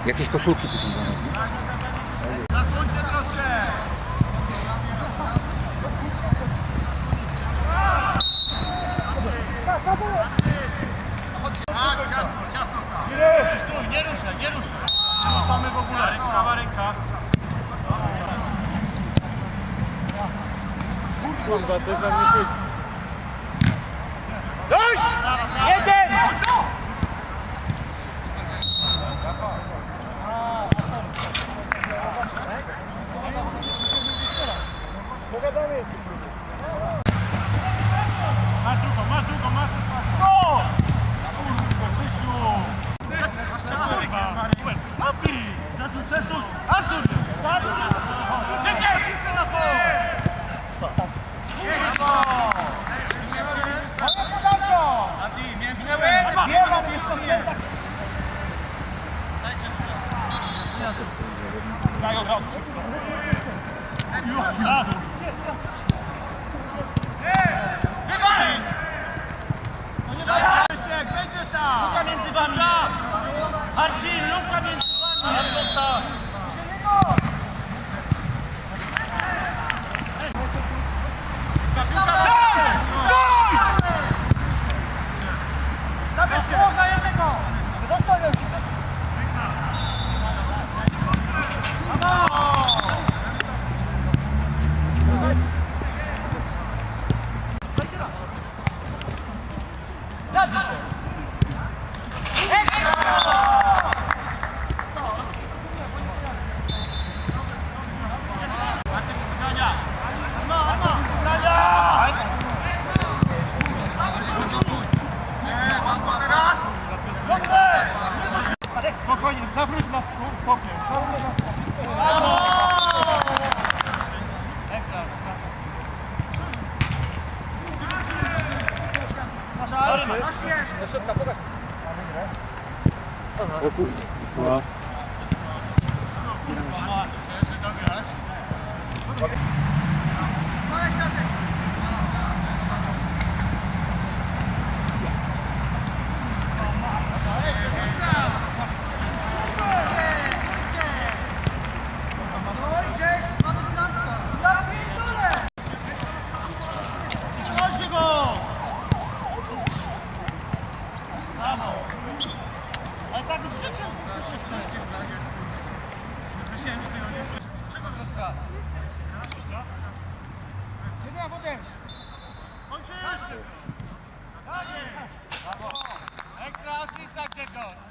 Jakieś koszulki tu są. Zasłońcie troszkę! Tak, ciasno stało. Stój, nie ruszaj. Nie ruszamy w ogóle. Prawa ręka. Kurwa, coś na mnie siedzi. Dość! Jeden! Masz drugą, masz. O! Kurwa, Krzysiu! Mati! Przesuń! Artur! Krzysiek! Daj od razu szybko. Wywaj! Będzie tam! Luka między wami! Marcin, luka między wami! Zabierz się! Zostawiam się! Spokojnie, zawróć na spokój. Ekstra. Do środka, podaj. O kurwa. Ale tak w życiu! Czego wrzutka? Nie, potem! Kończysz! Ekstra asysta, Czeko!